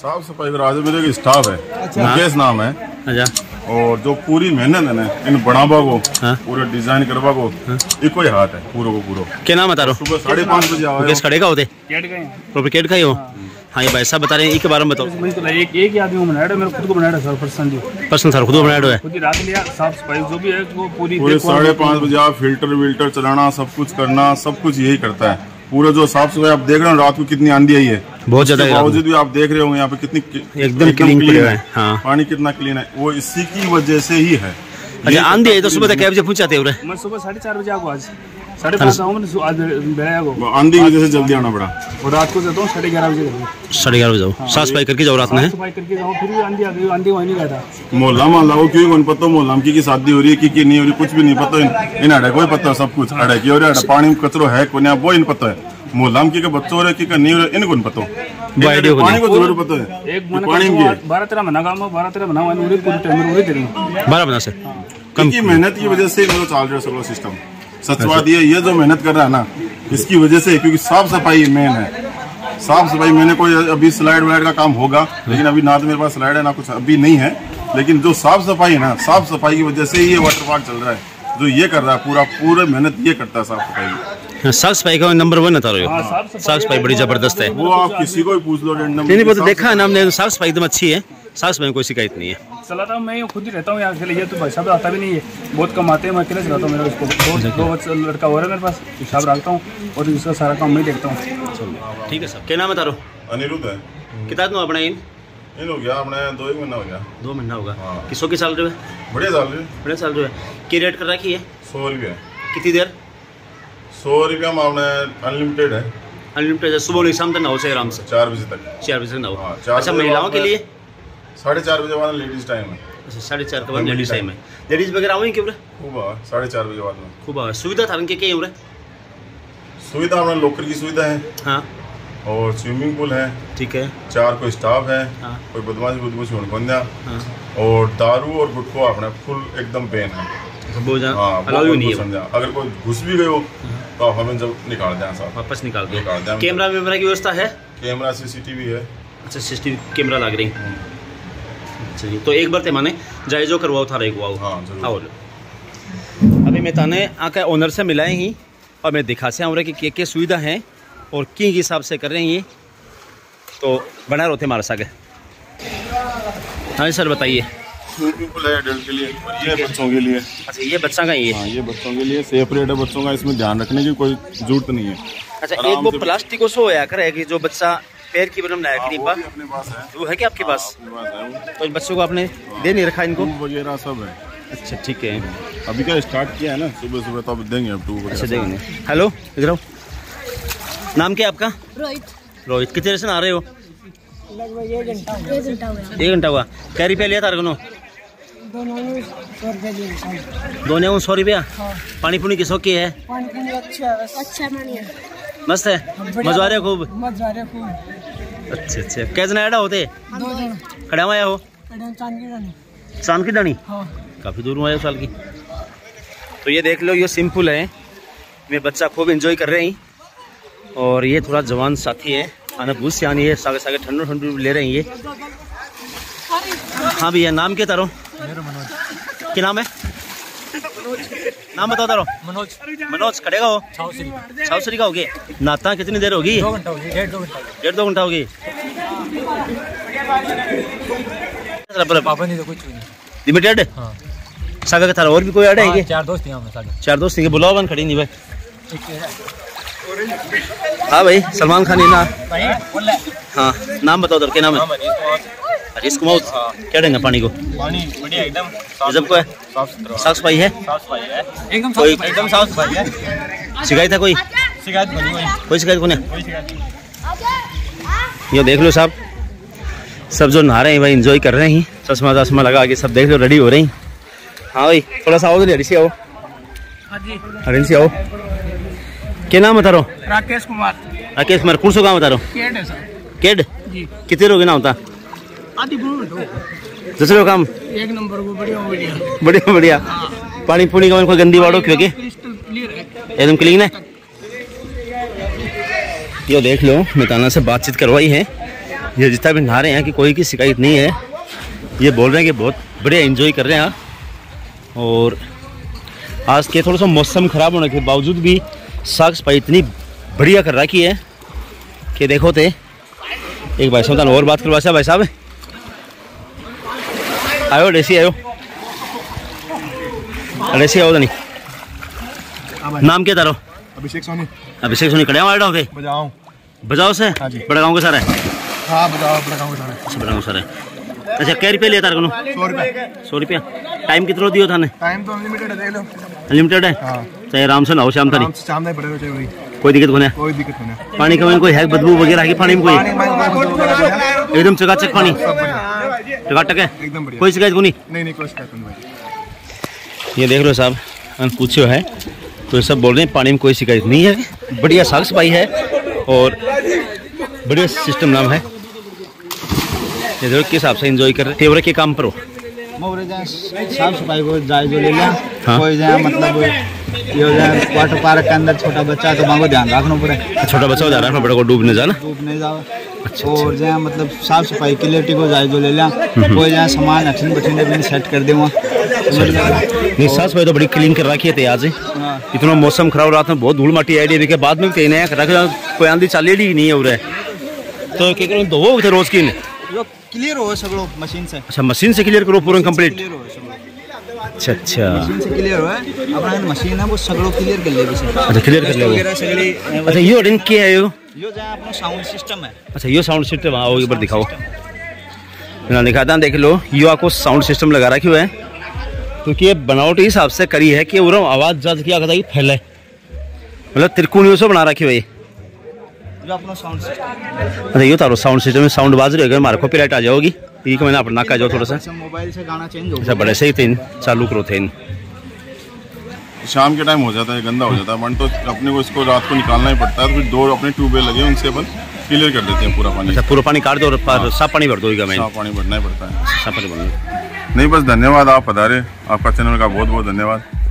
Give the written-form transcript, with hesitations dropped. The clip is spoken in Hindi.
साफ सफाई का आज मेरे स्टाफ है, मुकेश नाम है। अच्छा। और जो पूरी मेहनत है ना इन बनावा को, पूरा डिजाइन करवा को, ये कोई हाथ है पूरा को पूरा। क्या नाम बता रहे हो? सुबह 5:30 बजे आओ। मुकेश खड़े का होते केट का ही हो? हाँ, ये भाई साहब बता रहे हैं, एक के बारे में बताओ। एक ही आदमी बनाया है, मेरे खुद को बनाया सर, पर्सन सर खुद को बनाया है, खुद ही रात लिया। साफ सफाई जो भी है वो पूरी 5:30 बजे आप फिल्टर विल्टर चलाना, सब कुछ करना, सब कुछ यही करता है। पूरा जो साफ सफाई आप देख रहे हो, रात को कितनी आंधी आई है, बहुत ज्यादा। बावजूद भी आप देख रहे होंगे यहाँ पे कितनी एकदम क्लीन है। हाँ। पानी कितना क्लीन है, वो इसी की वजह से ही है। अच्छा, आंधी है तो सुबह क्या बजे पहुंचाते हो? मैं सुबह 4:30 बजे आऊँ, आज 5:30 आऊँ। आंधी की वजह से जल्दी आना पड़ा और रात को जाता हूँ 11:30 बजे। 11:30 बजे जाओ, साफ सफाई करके जाओ रात में। सफाई करके जाऊँ, फिर भी आंधी आ गई, आंधी वहीं नहीं गया था। मोहल्ला वो क्यों कौन पता मोहल्ला की शादी हो रही है कि नहीं हो रही, कुछ भी नहीं पता। इन अड़े कोई पता, सब कुछ अड़े की हो रहा है, पानी कचरो है कोई वो इन पता है। मोहल्ला की बच्चों हो रहे की नहीं हो रहे, इनको नहीं पता। पानी को जरूर पता है। एक पानी 12-13 महीना काम 12-13 महीना 12 महीना से कम की मेहनत की वजह से चल रहा है सगला सिस्टम। सच बात ये जो मेहनत कर रहा है ना, इसकी वजह से, क्योंकि साफ सफाई मेन है। साफ सफाई मैंने कोई अभी स्लाइड वाइड का काम होगा, लेकिन अभी ना तो मेरे पास स्लाइड है ना कुछ अभी नहीं है। लेकिन जो साफ सफाई है ना, साफ सफाई की वजह से ये वाटर पार्क चल रहा है। जो ये कर रहा है पूरा मेहनत ये करता है साफ सफाई। साफ सफाई का नंबर 1 था। साफ सफाई बड़ी जबरदस्त है। वो आप किसी को भी पूछ लो, नहीं वो तो देखा है ना हमने, साफ सफाई एकदम अच्छी है। साफ सफाई में कोई शिकायत नहीं है। चलाता हूँ मैं खुद ही रहता हूँ यहाँ अकेले। ये तो भाई साहब आता भी नहीं है, बहुत कम आते हैं। मैं अकेले चलाता हूँ। मेरा उसको दो लड़का हो रहा है मेरे पास, हिसाब रखता हूँ और इसका सारा काम मैं देखता हूँ। ठीक है सर, क्या नाम बता रहे हो? अनिरुद्ध है। कितना अपना इन हो गया अपने 2 महीना हो गया। 2 महीना होगा। किसों की चल रही है? बढ़िया चल रही है। क्या रेट कर रखी है? 100 रुपया। कितनी देर? 100 रुपया में आपने अनलिमिटेड है। अनलिमिटेड सुबह नहीं, शाम तक नहाओ से आराम से 4 बजे तक। 4 बजे तक नहाओ। अच्छा, महिलाओं के लिए 4:30 बजे वाला लेडीज टाइम है। अच्छा, 4:30 के बाद लेडीज टाइम है। लेडीज वगैरह आओ क्यों? खूब 4:30 बजे बाद में खूब सुविधा था के क्या सुविधा अपना लोकर की सुविधा है। हाँ। और स्विमिंग पूल है। ठीक है। 4 कोई स्टाफ है। हाँ। कोई बदमाश बन जा। और दारू और गुटखा अपना फुल एकदम बैन है। अलाउ नहीं है। अगर कोई घुस भी गए हो तो हमें जब निकाल दें, साथ वापस निकाल दें। कैमरा वैमरा की व्यवस्था है? कैमरा CCTV है। अच्छा, CCTV कैमरा लग रही। अच्छा जी, तो एक बार ते माने जाए जो करवाओ था एक वाओ। हाँ जरूर। अभी मैं ताने आके ओनर से मिलाए ही और मैं दिखा से हमारे की क्या सुविधा है और की हिसाब से कर रहे हैं ये, तो बना रहते हमारे साथ। हाँ सर बताइए। स्विमिंग पूल है एडल्ट के लिए और ये बच्चों के लिए। अच्छा, ये बच्चा का ही है? हाँ, ये बच्चों के लिए सेपरेट है। बच्चों का इसमें ध्यान रखने की कोई जरूरत नहीं है। अच्छा, एक वो प्लास्टिक को सो होया करे कि जो बच्चा पैर की बटन लायक नहीं पा, अपने पास है। वो है क्या आपके पास? तो इन बच्चों को आपने दे नहीं रखा इनको वगैरह सब है। अच्छा ठीक है। अभी क्या स्टार्ट किया है ना, सुबह तो अब देंगे अब 2। अच्छा देंगे। हेलो, इधर आओ। नाम क्या आपका? रोहित। कितने देर से आ रहे हो? लगभग 1 घंटा हुआ। 1 घंटा हुआ। क्या रुपया लिया था? दोनों 100 रुपया। पानी पुनी किसो की है? पानी अच्छा मस्त है, मजा आ रहा है खूब। अच्छा, क्या जना एडा होते? 2 जन। खड़ा आया हो? चांद की दानी। काफी दूर आया साल की। तो ये देख लो, ये सिंपल है। मेरे बच्चा खूब एंजॉय कर रहे हैं और ये थोड़ा जवान साथी है, आना भूस से आनी है, सागे सागे ठंडू ले रहे हैं ये। हाँ भैया, नाम क्या तारो? क्या नाम है? नाम बताओ तारो। मनोज। खड़ेगा हो? छावसरी का हो गए। नाता कितनी देर होगी? 2 घंटा होगी। 1.5-2 घंटा होगी। पापा नहीं तो कुछ नहीं लिमिटेड। हाँ। सागा के थारा और भी कोई आड़े है? 4 दोस्त हैं हमारे। 4 दोस्त हैं। बुलाओ बन खड़ी नहीं भाई। हाँ भाई, सलमान खान है ना? हाँ, नाम बताओ तो क्या नाम है? हरीश कुमार। क्या देंगे पानी को? पानी बढ़िया एकदम जब को है? साफ सफाई है? एकदम साफ सफाई है। शिकायत है कोई? शिकायत कोई शिकायत को नहीं। ये देख लो साहब, सब जो नहा रहे हैं भाई, एंजॉय कर रहे हैं। चश्मा लगा के सब देख लो, रेडी हो रहे हैं। हाँ भाई, थोड़ा सा आओ तो हरीश आओ। हरीश आओ। क्या नाम बता रहा हूँ? राकेश कुमार। कौन सा काम बता रहा हूँ? केड है सर। केड? कितने रोगे ना होता? आधी दूसरे काम 1 नंबर को बढ़िया। पानी पुनी का कोई गंदी वाड़ो क्योंकि एकदम क्लीन है। ये देख लो, मैं ताना से बातचीत करवाई है ये जितना भी नहा रहे हैं कि कोई की शिकायत नहीं है। ये बोल रहे हैं कि बहुत बढ़िया एंजॉय कर रहे हैं। और आज के थोड़ा सा मौसम ख़राब होने के बावजूद भी साफ सफाई इतनी बढ़िया कर रखी है कि देखो ते एक भाई साहब और बात करवा भाई साहब आयो डेसी आयो डेसी आओ नहीं नाम क्या तारो? अभिषेक सोनी। अभिषेक सोनी कड़े वाले होते बजाओ बजाओ से बड़ा गाँव के सारे। हाँ बजाओ बड़ा गाँव के सारे। बड़ा गाँव सारे। अच्छा क्या रुपये लिया तार को? 100 रुपया। टाइम कितना दियो थाने? टाइम तो अनलिमिटेड है, देख लो। अनलिमिटेड है। हाँ। चाहे आराम से नहाओ शाम तक। शाम तक पड़ेगा चाहिए। कोई दिक्कत नहीं? कोई दिक्कत नहीं। पानी का कोई है बदबू वगैरह है पानी में? कोई एकदम चकाचक पानी टकाटक है एकदम बढ़िया। कोई शिकायत को नहीं? नहीं कोई शिकायत नहीं। ये देख लो साहब पूछो है तो सब बोल रहे हैं पानी में कोई शिकायत नहीं है, बढ़िया साफ सफाई है और बढ़िया सिस्टम नाम है। ये देखो किस हिसाब से एंजॉय कर रहे थे के काम पर हो साफ सफाई को जायजा ले लिया। हाँ। कोई जाए मतलब ये हो जाए वाटर पार्क के अंदर छोटा बच्चा है तो वहाँ को ध्यान रखना पड़े, छोटा बच्चा हो जा रहा है बड़ा को डूबने जाना डूबने जाओ। और जहाँ मतलब साफ सफाई क्लियरिटी को जायजा ले लिया। कोई जहाँ सामान अठन बठने भी सेट कर दे वहाँ। नहीं साफ सफाई तो बड़ी क्लीन कर रखी है आज। इतना मौसम खराब रहा था, बहुत धूल माटी आई के बाद में कहीं नया रख कोई आंधी चाली ही नहीं है उरे तो क्या करूँ धो थे रोज की क्लियर हो सगड़ो मशीन से। अच्छा मशीन से क्लियर करो पूरा कंप्लीट। अच्छा अच्छा मशीन से क्लियर हो अपना मशीन है वो सगड़ो क्लियर कर ले। अच्छा क्लियर कर ले। अच्छा यो रिंग क्या है यो जहाँ अपना साउंड सिस्टम है। अच्छा यो साउंड सिस्टम आओ एक बार दिखाओ दिखाता देख लो। यो आपको साउंड सिस्टम लगा रखी हुआ है क्योंकि ये बनावटी हिसाब से करी है कि वो आवाज ज्यादा क्या कहता है फैले मतलब त्रिकोणियों से बना रखी हुई है जो अपना साउंड सिस्टम। अच्छा ये तारो साउंड सिस्टम में साउंड बाज रही है हमारे कॉपीराइट आ जाओगी ठीक है। मैंने अपना नाका जाओ थोड़ा सा मोबाइल से गाना चेंज हो। अच्छा बड़े सही थे चालू करो थे शाम के टाइम हो जाता है गंदा हो जाता है मन तो अपने को इसको रात को निकालना ही पड़ता है। तो फिर 2 अपने ट्यूबवेल लगे उनसे अपन क्लियर कर देते हैं पूरा पानी। अच्छा पूरा पानी काट दो और साफ पानी भर दो। साफ पानी भरना ही पड़ता है। साफ पानी भरना नहीं बस धन्यवाद आप पधारे, आपका चैनल का बहुत बहुत धन्यवाद।